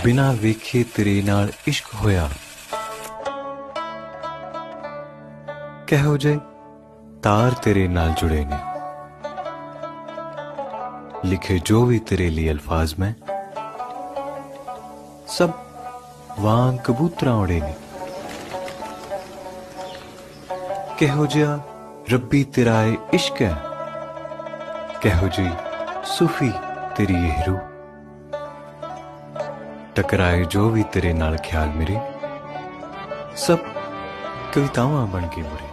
बिना वेखे तेरे नाल इश्क होया। कहो जे तार तेरे नाल जुड़े ने, लिखे जो भी तेरे लिए अल्फाज में, सब वांग कबूतरा उड़े ने। कहो जिया रब्बी तेरा इश्क है, कहो जी सूफी तेरी ये रूह। टकराए जो भी तेरे नाल ख्याल मेरे, सब कवितावां बन के मुड़े।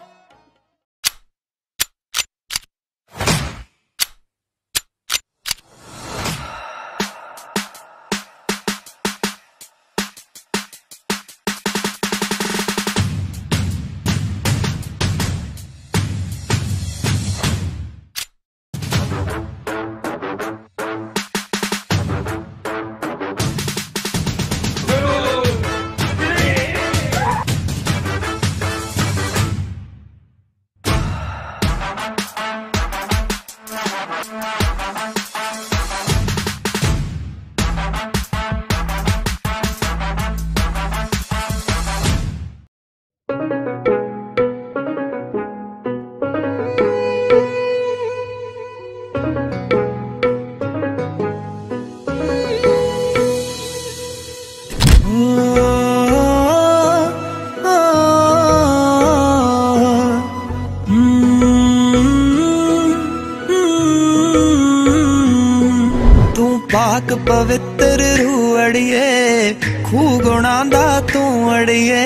पाक पवित्र रूह अड़िए, खूह गुणा दा तू अड़िए।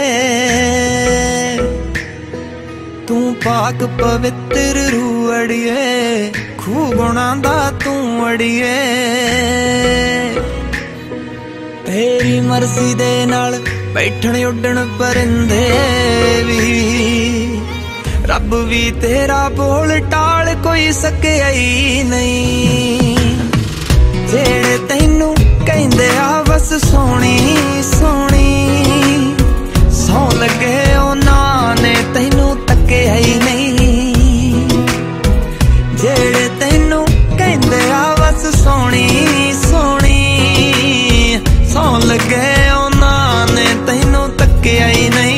तू पाक पवित्र रूह अड़िए, खूह गुणा दा तू अड़िए। तेरी मर्जी दे नाल बैठण उड्डण परिंदे भी, रब भी तेरा बोल टाल कोई सकिया ही नहीं। जेड़े तैनू कहंदे आ बस सोनी सोनी, सौ लगे उन्हां ने तैनू तक्किया ही नहीं। जेड़े तैनू कहंदे आ बस सोनी सोनी, सौ लगे उन्हां ने तैनू तक्किया ही नहीं।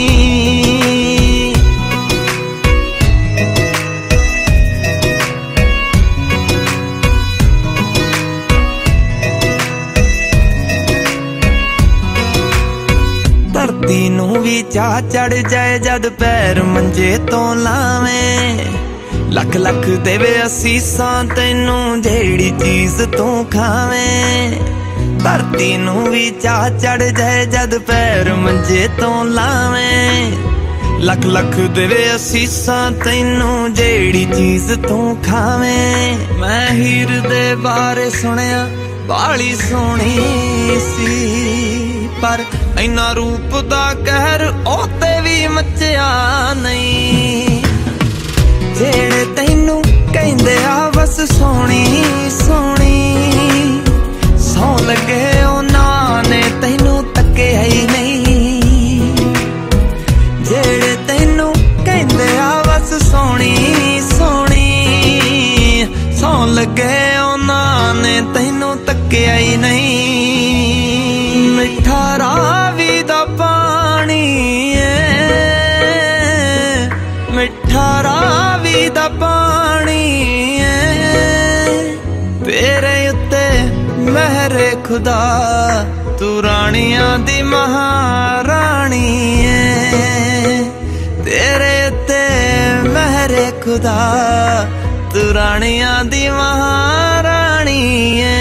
धरती नू भी चाह चढ़ जाए जद पैर मंजे तो लावे, लख लख देवे असीसां तैनू जेड़ी चीज तू खावे। धरती नू भी चाह चढ़ जाए जद पैर मंजे तो लावे, लख लख देवे असीसां तैनू जेड़ी चीज तू खावे। मैं हीर दे बारे सुनिया बाली सोहनी सी, पर इन्ना रूप दा कहर ओते भी मचिया नहीं। जेड़े तैनू कहंदे आ बस सोहनी सोहनी, सौ लगे उन्हां ने तैनू तक्किया ही नहीं। जेड़े तैनू कहंदे आ बस सोहनी सोहनी, सौ लगे उन्हां ने तैनू तक्किया ही नहीं। मिठा रावी दा पानी है, मिठा रावी दा पानी है। तेरे उत्ते महरे खुदा, तू रानियां दी महारानी है। तेरे उत्ते महरे खुदा, तू रानियां दी महारानी है।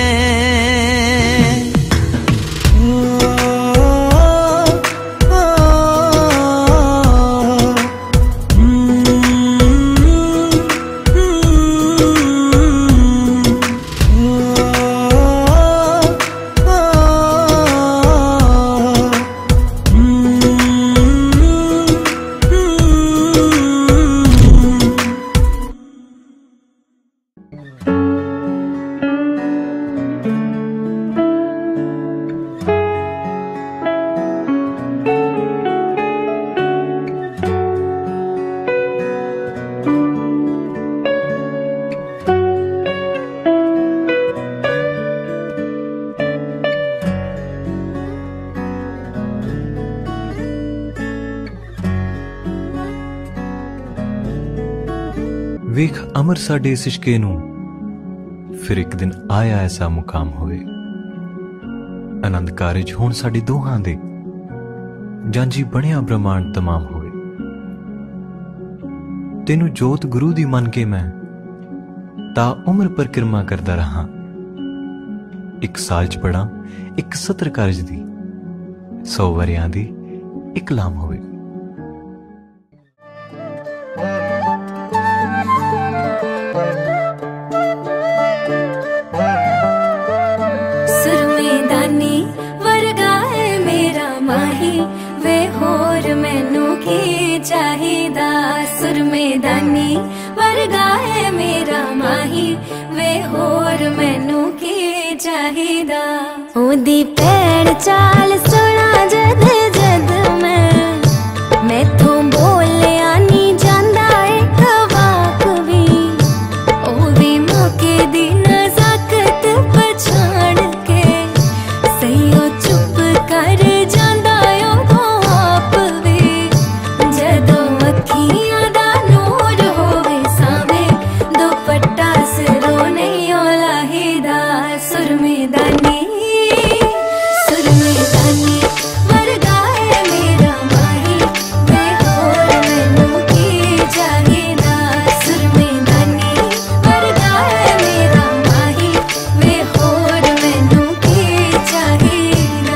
वेख अमर साडे इस इश्के नू, फिर एक दिन आया ऐसा मुकाम होवे, आनंद कारज होण साडे दोहां दे, जांजी बनिया ब्रह्मांड तमाम होवे। तेनू जोत गुरु दी मन के मैं ता उम्र परिक्रमा करदा रहा। एक साल च पढ़ा एक सत्र कारज दी, 100 वरियां दी एक लाम होवे। सुरमेदानी वर्गा है मेरा माही, वे होर मैनू की चाहिदा। सुरमेदानी वर्गा है मेरा माही, वे होर मैनू की चाहिदा। ओदी पैर चाल सुना जद जद मैथों बोलिया नी जांदा एक वाक भी, ओ भी मौके दी नज़ाकत पछाण के सहीओ चुप कर जांदा ओ आप भी। जदों अखियां दा नूर होवे सावे, दुपट्टा सिरों नहीं ओ लाहीदा। सुरमेदानी सुरमेदानी वर्गा है मेरा माही, वे होर मैनू की चाहिदा। सुरमेदानी वर्गा है मेरा माही, वे होर मैनू की चाहिदा।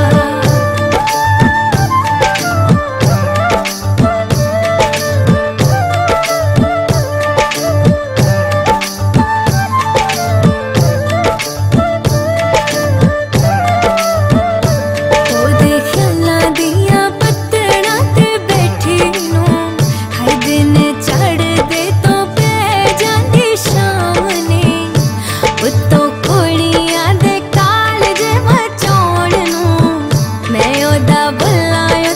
ओदे ख्यालां दियां पत्तड़ां ते बैठी नूं, हर दिन चढ़दे तो पै जांदी शाम ने। उत्तों कुड़ियां दे कालज मचाउण नूं, मैं ओदा बुल्ला